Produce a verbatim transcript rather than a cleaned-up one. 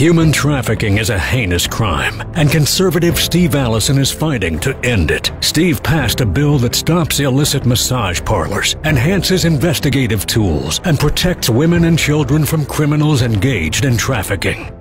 Human trafficking is a heinous crime, and conservative Steve Allison is fighting to end it. Steve passed a bill that stops illicit massage parlors, enhances investigative tools, and protects women and children from criminals engaged in trafficking.